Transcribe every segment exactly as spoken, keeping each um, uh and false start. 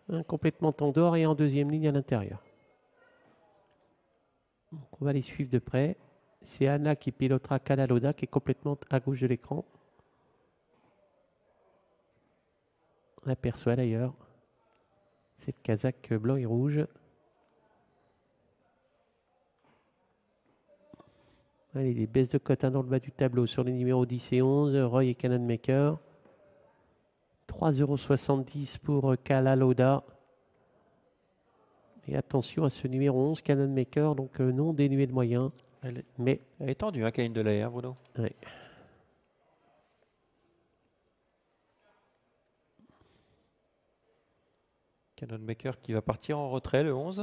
hein, complètement en dehors et en deuxième ligne à l'intérieur. On va les suivre de près. C'est Anna qui pilotera Kalaloda qui est complètement à gauche de l'écran. On aperçoit d'ailleurs cette casaque blanc et rouge. Allez, des baisses de cote hein, dans le bas du tableau sur les numéros dix et onze, Roy et Cannon Maker. trois euros soixante-dix pour Kalaloda. Et attention à ce numéro onze, Cannon Maker, donc euh, non dénué de moyens. Elle est, mais elle est tendue, hein, Caline Delahaye, hein, Bruno. Ouais. Cannon Maker qui va partir en retrait, le onze.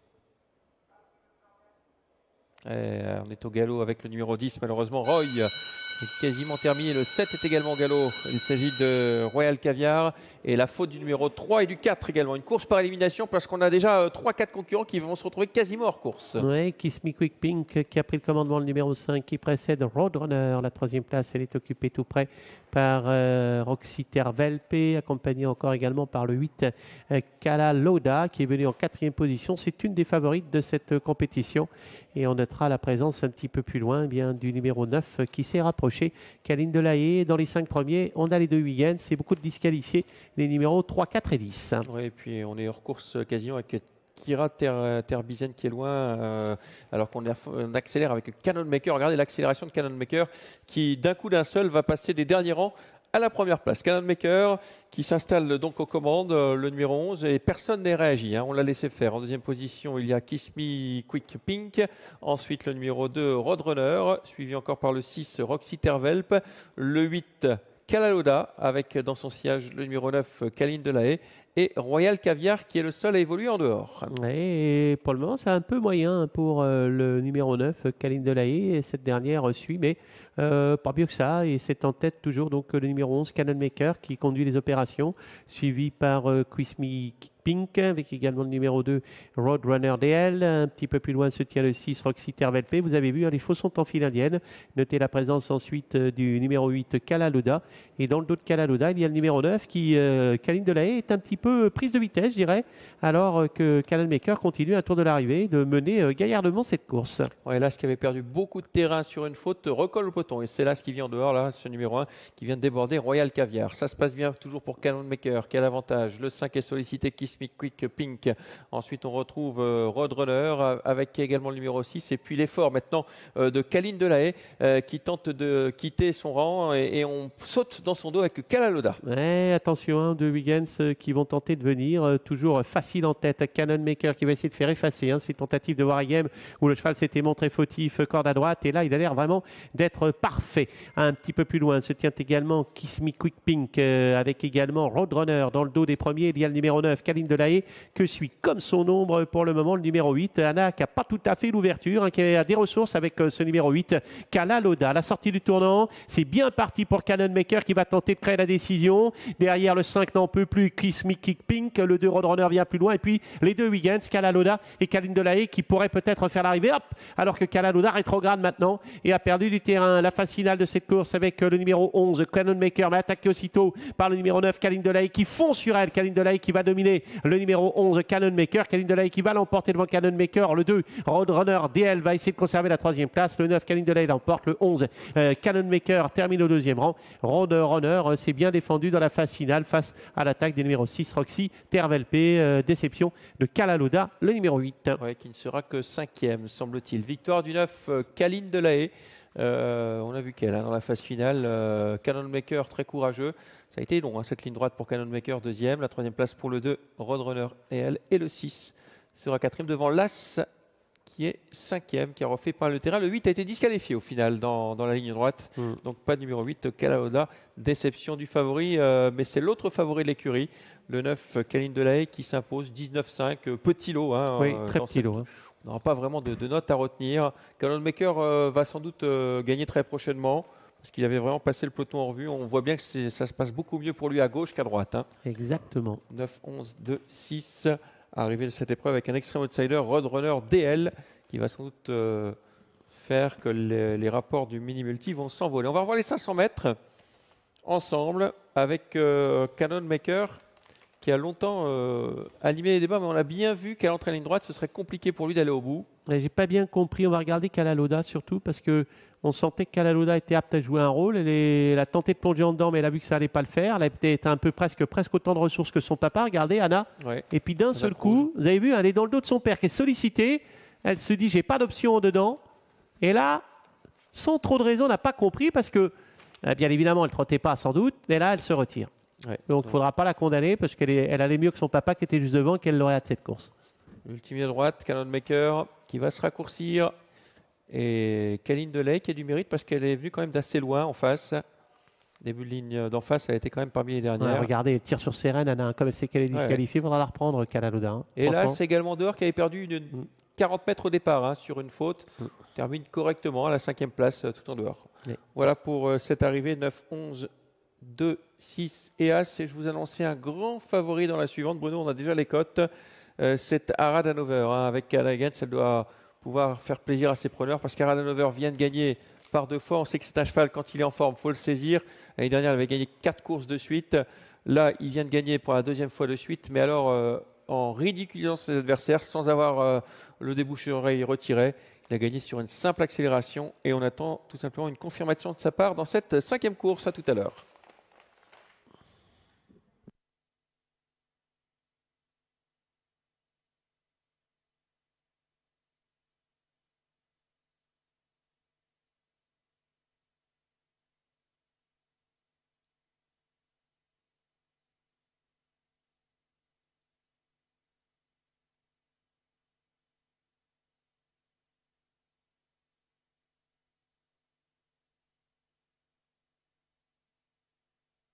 Et on est au galop avec le numéro dix, malheureusement. Roy est quasiment terminé. Le sept est également au galop. Il s'agit de Royal Caviar. Et la faute du numéro trois et du quatre également. Une course par élimination parce qu'on a déjà trois quatre concurrents qui vont se retrouver quasiment hors course. Oui, Kiss Me Quick Pink qui a pris le commandement, le numéro cinq qui précède Roadrunner. La troisième place, elle est occupée tout près par euh, Roxy Tervelpe, accompagnée encore également par le huit euh, Kalaloda qui est venu en quatrième position. C'est une des favorites de cette euh, compétition. Et on notera la présence un petit peu plus loin eh bien, du numéro neuf euh, qui s'est rapproché. Caline Delahaye, dans les cinq premiers, on a les deux Wiggins. C'est beaucoup de disqualifiés, les numéros trois, quatre et dix. Oui, et puis on est hors course quasiment avec Kira Ter Terbizen qui est loin, euh, alors qu'on on accélère avec Cannon Maker. Regardez l'accélération de Cannon Maker qui, d'un coup d'un seul, va passer des derniers rangs à la première place. Cannon Maker qui s'installe donc aux commandes, le numéro onze, et personne n'est réagi. Hein, on l'a laissé faire. En deuxième position, il y a Kiss Me Quick Pink. Ensuite, le numéro deux, Roadrunner, suivi encore par le six, Roxy Tervelpe. Le huit, Kalaloda, avec dans son sillage le numéro neuf, Caline Delahaye. Et Royal Caviar qui est le seul à évoluer en dehors. Et pour le moment, c'est un peu moyen pour euh, le numéro neuf, Caline Delahaye. Et cette dernière suit, mais euh, pas mieux que ça. Et c'est en tête toujours donc, le numéro onze, Cannon Maker, qui conduit les opérations, suivi par euh, Kiss Me Pink, avec également le numéro deux, Roadrunner D L. Un petit peu plus loin se tient le six, Roxy Tervelpe. Vous avez vu, hein, les chevaux sont en file indienne. Notez la présence ensuite euh, du numéro huit, Kalaloda. Et dans le dos de Kalaloda, il y a le numéro neuf qui, euh, Caline Delahaye, est un petit peu prise de vitesse, je dirais, alors euh, que Cannon Maker continue à tour de l'arrivée de mener euh, gaillardement cette course. Ouais, là, ce qui avait perdu beaucoup de terrain sur une faute, recolle le peloton. Et c'est là ce qui vient en dehors, là, ce numéro un, qui vient de déborder Royal Caviar. Ça se passe bien toujours pour Cannon Maker, qui a l'avantage. Le cinq est sollicité, Kiss Me Quick Pink. Ensuite, on retrouve euh, Roadrunner, avec également le numéro six. Et puis l'effort maintenant euh, de Caline Delahaye, euh, qui tente de quitter son rang. Et, et on saute dans son dos avec Kalaloda. Ouais, attention, hein, deux Wiggins euh, qui vont tenter de venir. Euh, toujours facile en tête. Cannon Maker qui va essayer de faire effacer hein, ces tentatives de Wargame où le cheval s'était montré fautif, corde à droite. Et là, il a l'air vraiment d'être parfait. Un petit peu plus loin se tient également Kiss Me Quick Pink euh, avec également Roadrunner dans le dos des premiers. Il y a le numéro neuf, Caline Delahaye, que suit comme son ombre pour le moment le numéro huit. Anna qui n'a pas tout à fait l'ouverture, hein, qui a des ressources avec euh, ce numéro huit, Kalaloda. À la sortie du tournant, c'est bien parti pour Cannon Maker qui va tenter de créer la décision. Derrière, le cinq n'en peut plus, Kiss Me Quick Pink. Le deux, Roadrunner vient plus loin. Et puis, les deux Wiggins, Kalaloda et Caline Delahaye qui pourraient peut-être faire l'arrivée. Hop, alors que Kalaloda rétrograde maintenant et a perdu du terrain. La phase finale de cette course avec le numéro onze, Cannon Maker, mais attaqué aussitôt par le numéro neuf, Caline Delahaye, qui fond sur elle. Caline Delahaye qui va dominer le numéro onze, Cannon Maker. Caline Delahaye qui va l'emporter devant Cannon Maker. Le deux, Roadrunner D L va essayer de conserver la troisième place. Le neuf, Caline Delahaye l'emporte. Le onze, euh, Cannon Maker termine au deuxième rang. Roadrunner euh, s'est bien défendu dans la phase finale face à l'attaque des numéros six, Roxy Tervelpe. Euh, déception de Kalaloda, le numéro huit. Ouais, qui ne sera que cinquième, semble-t-il. Victoire du neuf, euh, Caline Delahaye. Euh, on a vu qu'elle, hein, dans la phase finale. Euh, Cannon Maker, très courageux. Ça a été long, hein, cette ligne droite pour Cannon Maker, deuxième. La troisième place pour le deux, Roadrunner et elle. Et le six sera quatrième devant l'As, qui est cinquième, qui a refait par le terrain. Le huit a été disqualifié au final dans, dans la ligne droite. Mm. Donc pas de numéro huit, Kalaloda. Déception du favori, euh, mais c'est l'autre favori de l'écurie. Le neuf, Caline Delahaye, qui s'impose dix-neuf cinq. Petit lot. Hein, oui, très petit lot. Hein. On n'aura pas vraiment de, de notes à retenir. Cannon Maker euh, va sans doute euh, gagner très prochainement, parce qu'il avait vraiment passé le peloton en revue. On voit bien que ça se passe beaucoup mieux pour lui à gauche qu'à droite. Hein. Exactement. neuf, onze, deux, six. Arrivé de cette épreuve avec un extrême outsider, Roadrunner D L, qui va sans doute euh, faire que les, les rapports du mini-multi vont s'envoler. On va revoir les cinq cents mètres ensemble avec euh, Cannon Maker, qui a longtemps euh, animé les débats, mais on a bien vu qu'à l'entrée à ligne droite, ce serait compliqué pour lui d'aller au bout. J'ai pas bien compris. On va regarder Kalaloda surtout parce que on sentait que Kalaloda était apte à jouer un rôle. Elle, est, elle a tenté de plonger en dedans, mais elle a vu que ça allait pas le faire. Elle a été un peu presque, presque autant de ressources que son papa. Regardez, Anna. Ouais. Et puis d'un seul coup, vous avez vu, elle est dans le dos de son père qui est sollicité. Elle se dit, j'ai pas d'option en dedans. Et là, sans trop de raison, on n'a pas compris parce que, bien évidemment, elle trottait pas sans doute, mais là, elle se retire. Ouais. Donc, il ne faudra pas la condamner parce qu'elle elle allait mieux que son papa qui était juste devant, qu'elle l'aurait de cette course. Ultime à droite, Cannon Maker qui va se raccourcir. Et Kaline Delay qui a du mérite parce qu'elle est venue quand même d'assez loin en face. Début de ligne d'en face, elle a été quand même parmi les dernières. Ouais, regardez, elle tire sur Sérène, Anna, comme elle sait qu'elle est disqualifiée, il ouais. faudra la reprendre, Kalaloda. Hein, et là, c'est également dehors qui avait perdu une mm. quarante mètres au départ hein, sur une faute. Mm. Termine correctement à la cinquième place euh, tout en dehors. Oui. Voilà pour euh, cette arrivée neuf, onze, deux, six et As. Et je vous annonçais un grand favori dans la suivante. Bruno, on a déjà les cotes. Euh, c'est Harald Hanover hein, avec Callaghan. Elle doit pouvoir faire plaisir à ses preneurs parce qu'Harald Hanover vient de gagner par deux fois. On sait que c'est un cheval, quand il est en forme, il faut le saisir. L'année dernière, il avait gagné quatre courses de suite. Là, il vient de gagner pour la deuxième fois de suite, mais alors euh, en ridiculisant ses adversaires, sans avoir euh, le débouche-oreille retiré. Il a gagné sur une simple accélération et on attend tout simplement une confirmation de sa part dans cette cinquième course. À tout à l'heure.